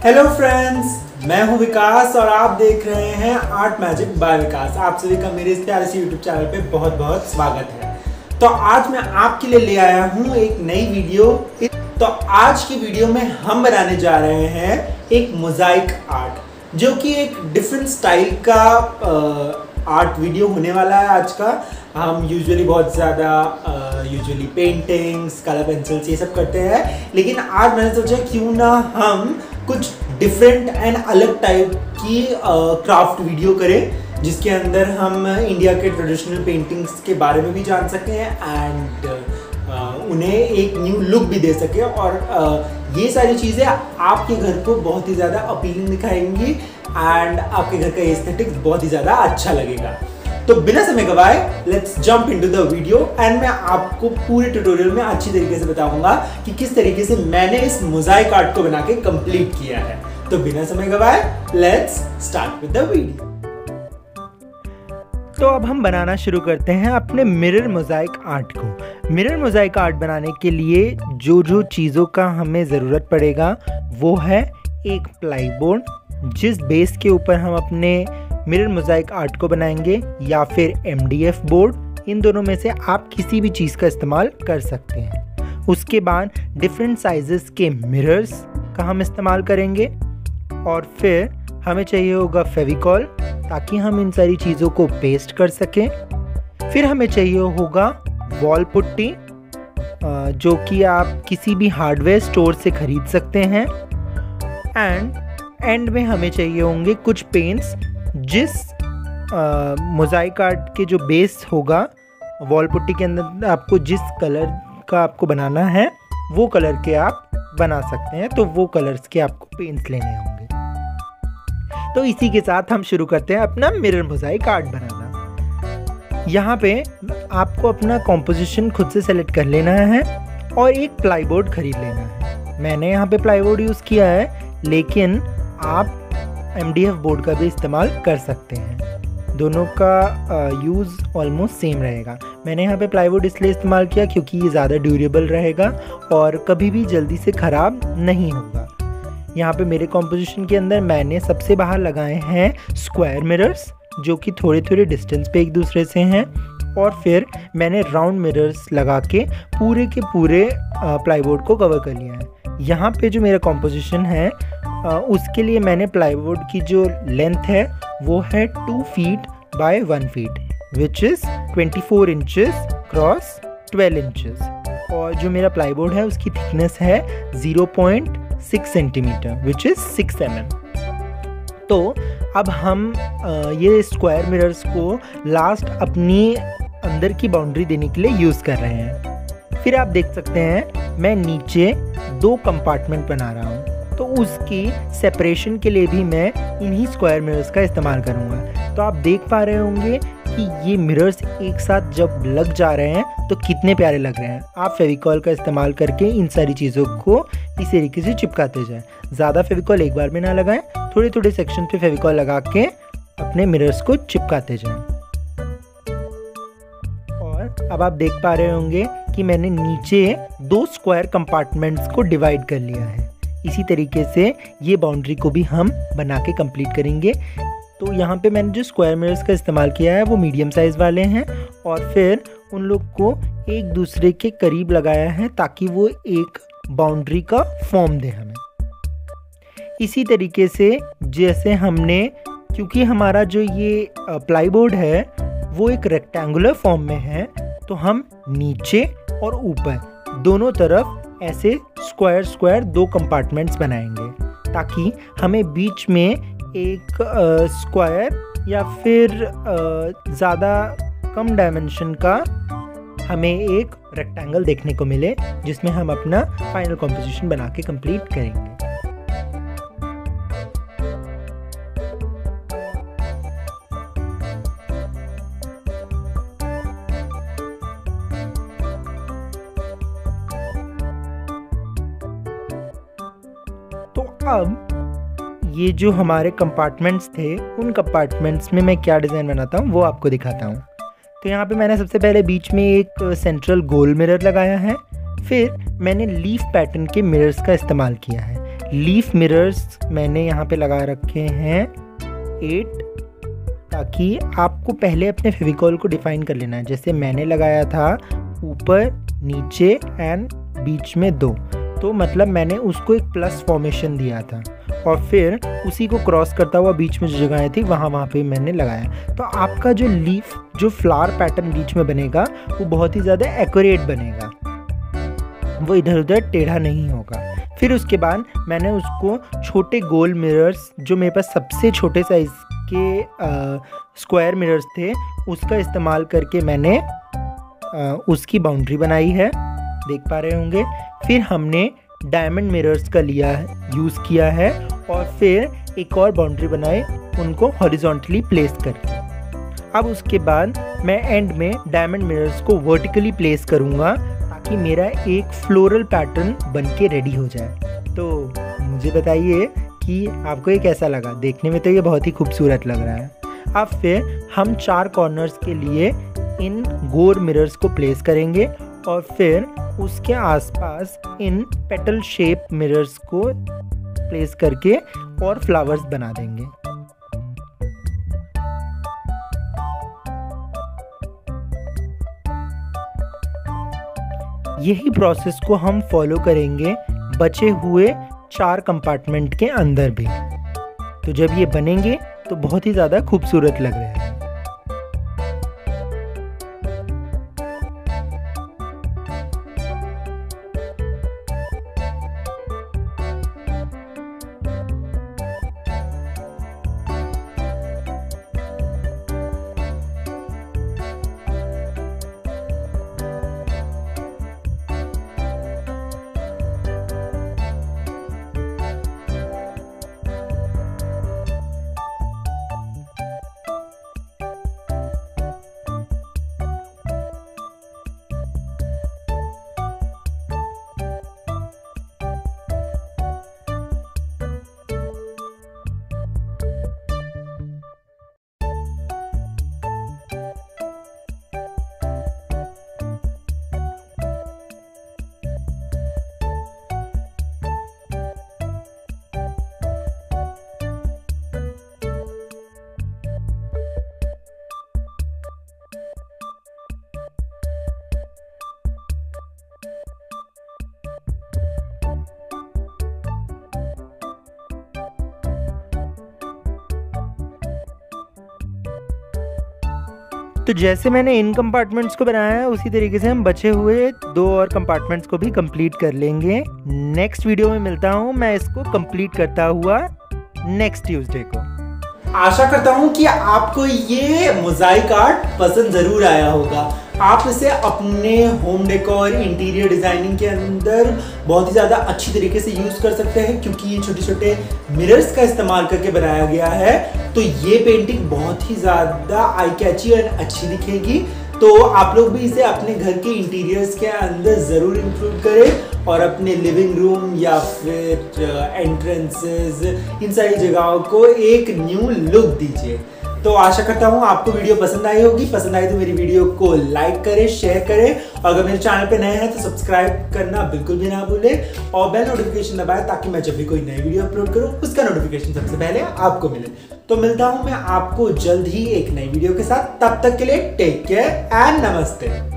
Hello friends, मैं हूं विकास और आप देख रहे हैं आर्ट मैजिक बाय विकास। आप सभी का मेरे इस प्यारे से यूट्यूब चैनल पे बहुत बहुत स्वागत है। तो आज मैं आपके लिए ले आया हूं एक नई वीडियो। तो आज की वीडियो में हम बनाने जा रहे हैं एक मोज़ाइक आर्ट, जो कि एक डिफरेंट स्टाइल का आर्ट वीडियो होने वाला है। आज का हम यूजुअली बहुत ज़्यादा यूजुअली पेंटिंग्स, कलर पेंसिल्स ये सब करते हैं, लेकिन आज मैंने सोचा क्यों ना हम कुछ डिफरेंट एंड अलग टाइप की क्राफ्ट वीडियो करें, जिसके अंदर हम इंडिया के ट्रेडिशनल पेंटिंग्स के बारे में भी जान सकें एंड उन्हें एक न्यू लुक भी दे सकें। और ये सारी चीज़ें आपके घर को बहुत ही ज़्यादा अपीलिंग दिखाएंगी एंड आपके घर का एस्थेटिक्स बहुत ही ज़्यादा अच्छा लगेगा। तो बिना समय गवाए let's jump into the video and मैं आपको पूरे ट्यूटोरियल में अच्छी तरीके से बताऊंगा कि किस तरीके से मैंने इस मोज़ाइक आर्ट को बना के कंप्लीट किया है। तो बिना समय गवाए let's start with the video. तो अब हम बनाना शुरू करते हैं अपने मिरर मोज़ाइक आर्ट को। मिरर मोज़ाइक आर्ट बनाने के लिए जो चीज़ों का हमें ज़रूरत पड़ेगा वो है एक प्लाईबोर्ड, जिस बेस के ऊपर हम अपने मिरर मोज़ाइक आर्ट को बनाएंगे, या फिर MDF बोर्ड। इन दोनों में से आप किसी भी चीज़ का इस्तेमाल कर सकते हैं। उसके बाद डिफरेंट साइजेस के मिरर्स का हम इस्तेमाल करेंगे, और फिर हमें चाहिए होगा फेविकॉल ताकि हम इन सारी चीज़ों को पेस्ट कर सकें। फिर हमें चाहिए होगा वॉल पुट्टी, जो कि आप किसी भी हार्डवेयर स्टोर से ख़रीद सकते हैं। एंड में हमें चाहिए होंगे कुछ पेंट्स, जिस मोज़ाइक आर्ट के जो बेस होगा वॉल पुट्टी के अंदर आपको जिस कलर का आपको बनाना है वो कलर के आप बना सकते हैं। तो वो कलर्स के आपको पेंट्स लेने होंगे। तो इसी के साथ हम शुरू करते हैं अपना मिरर मोज़ाइक आर्ट बनाना। यहाँ पे आपको अपना कॉम्पोजिशन खुद से सेलेक्ट कर लेना है और एक प्लाईबोर्ड खरीद लेना है। मैंने यहाँ पे प्लाईबोर्ड यूज़ किया है, लेकिन आप MDF बोर्ड का भी इस्तेमाल कर सकते हैं। दोनों का यूज़ ऑलमोस्ट सेम रहेगा। मैंने यहाँ पे प्लाईवुड इसलिए इस्तेमाल किया क्योंकि ये ज़्यादा ड्यूरेबल रहेगा और कभी भी जल्दी से ख़राब नहीं होगा। यहाँ पे मेरे कॉम्पोजिशन के अंदर मैंने सबसे बाहर लगाए हैं स्क्वायर मिरर्स, जो कि थोड़े थोड़े डिस्टेंस पे एक दूसरे से हैं, और फिर मैंने राउंड मिरर्स लगा के पूरे प्लाईवुड को कवर कर लिया है। यहाँ पे जो मेरा कॉम्पोजिशन है उसके लिए मैंने प्लाईवुड की जो लेंथ है वो है 2 feet by 1 feet, which is 24 inches cross 12 inches. और जो मेरा प्लाईवुड है उसकी थिकनेस है 0.6 सेंटीमीटर, विच इज़ 6 mm। तो अब हम ये स्क्वायर मिरर्स को लास्ट अपनी अंदर की बाउंड्री देने के लिए यूज़ कर रहे हैं। फिर आप देख सकते हैं मैं नीचे 2 कंपार्टमेंट बना रहा हूँ, तो उसकी सेपरेशन के लिए भी मैं इन्हीं स्क्वायर मिरर्स का इस्तेमाल करूँगा। तो आप देख पा रहे होंगे कि ये मिरर्स एक साथ जब लग जा रहे हैं तो कितने प्यारे लग रहे हैं। आप फेविकॉल का इस्तेमाल करके इन सारी चीज़ों को इस तरीके से चिपकाते जाएं। ज़्यादा फेविकॉल एक बार में ना लगाएं, थोड़े थोड़े सेक्शन पे फेविकॉल लगा के अपने मिरर्स को चिपकाते जाएं। और अब आप देख पा रहे होंगे कि मैंने नीचे 2 स्क्वायर कंपार्टमेंट्स को डिवाइड कर लिया है। इसी तरीके से ये बाउंड्री को भी हम बना के कंप्लीट करेंगे। तो यहाँ पे मैंने जो स्क्वायर मिरर्स का इस्तेमाल किया है वो मीडियम साइज़ वाले हैं, और फिर उन लोग को एक दूसरे के करीब लगाया है ताकि वो एक बाउंड्री का फॉर्म दे हमें। इसी तरीके से जैसे हमने, क्योंकि हमारा जो ये प्लाईबोर्ड है वो एक रेक्टेंगुलर फॉर्म में है, तो हम नीचे और ऊपर दोनों तरफ ऐसे स्क्वायर 2 कंपार्टमेंट्स बनाएंगे, ताकि हमें बीच में एक स्क्वायर या फिर ज़्यादा कम डायमेंशन का हमें एक रेक्टेंगल देखने को मिले, जिसमें हम अपना फाइनल कॉम्पोजिशन बना के कंप्लीट करेंगे। तो अब ये जो हमारे कंपार्टमेंट्स थे, उन कंपार्टमेंट्स में मैं क्या डिज़ाइन बनाता हूँ वो आपको दिखाता हूँ। तो यहाँ पे मैंने सबसे पहले बीच में एक सेंट्रल गोल मिरर लगाया है। फिर मैंने लीफ पैटर्न के मिरर्स का इस्तेमाल किया है। लीफ मिरर्स मैंने यहाँ पे लगा रखे हैं 8, ताकि आपको पहले अपने फेविकॉल को डिफाइन कर लेना है। जैसे मैंने लगाया था ऊपर, नीचे एंड बीच में 2, तो मतलब मैंने उसको एक प्लस फॉर्मेशन दिया था और फिर उसी को क्रॉस करता हुआ बीच में जो जगह थी वहाँ पे मैंने लगाया। तो आपका जो लीफ, जो फ्लावर पैटर्न बीच में बनेगा वो बहुत ही ज़्यादा एक्यूरेट बनेगा, वो इधर उधर टेढ़ा नहीं होगा। फिर उसके बाद मैंने उसको छोटे गोल मिरर्स, जो मेरे पास सबसे छोटे साइज़ के स्क्वायर मिरर्स थे, उसका इस्तेमाल करके मैंने उसकी बाउंड्री बनाई है, देख पा रहे होंगे। फिर हमने डायमंड मिरर्स का यूज़ किया है और फिर एक और बाउंड्री बनाई, उनको हॉरिजॉन्टली प्लेस करके। अब उसके बाद मैं एंड में डायमंड मिरर्स को वर्टिकली प्लेस करूँगा ताकि मेरा एक फ्लोरल पैटर्न बन के रेडी हो जाए। तो मुझे बताइए कि आपको ये कैसा लगा? देखने में तो ये बहुत ही खूबसूरत लग रहा है। अब फिर हम 4 कॉर्नर्स के लिए इन गोल मिरर्स को प्लेस करेंगे और फिर उसके आसपास इन पेटल शेप मिरर्स को प्लेस करके और फ्लावर्स बना देंगे। यही प्रोसेस को हम फॉलो करेंगे बचे हुए 4 कंपार्टमेंट के अंदर भी। तो जब ये बनेंगे तो बहुत ही ज़्यादा खूबसूरत लग रहे हैं। तो जैसे मैंने इन कंपार्टमेंट्स को बनाया है उसी तरीके से हम बचे हुए 2 और कंपार्टमेंट्स को भी कंप्लीट कर लेंगे। नेक्स्ट वीडियो में मिलता हूँ मैं इसको कंप्लीट करता हुआ नेक्स्ट ट्यूसडे को। आशा करता हूँ कि आपको ये मोज़ाइक आर्ट पसंद ज़रूर आया होगा। आप इसे अपने होम डेकोर, इंटीरियर डिज़ाइनिंग के अंदर बहुत ही ज़्यादा अच्छी तरीके से यूज़ कर सकते हैं, क्योंकि ये छोटे छोटे मिरर्स का इस्तेमाल करके बनाया गया है। तो ये पेंटिंग बहुत ही ज़्यादा आई कैची और अच्छी दिखेगी। तो आप लोग भी इसे अपने घर के इंटीरियर्स के अंदर ज़रूर इंक्लूड करें और अपने लिविंग रूम या फिर एंट्रेंसेस, इन सारी जगहों को एक न्यू लुक दीजिए। तो आशा करता हूँ आपको वीडियो पसंद आई होगी। पसंद आई तो मेरी वीडियो को लाइक करें, शेयर करें और अगर मेरे चैनल पे नए हैं तो सब्सक्राइब करना बिल्कुल भी ना भूलें और बेल नोटिफिकेशन दबाएं ताकि मैं जब भी कोई नई वीडियो अपलोड करूँ उसका नोटिफिकेशन सबसे पहले आपको मिले। तो मिलता हूँ मैं आपको जल्द ही एक नई वीडियो के साथ। तब तक के लिए टेक केयर एंड नमस्ते।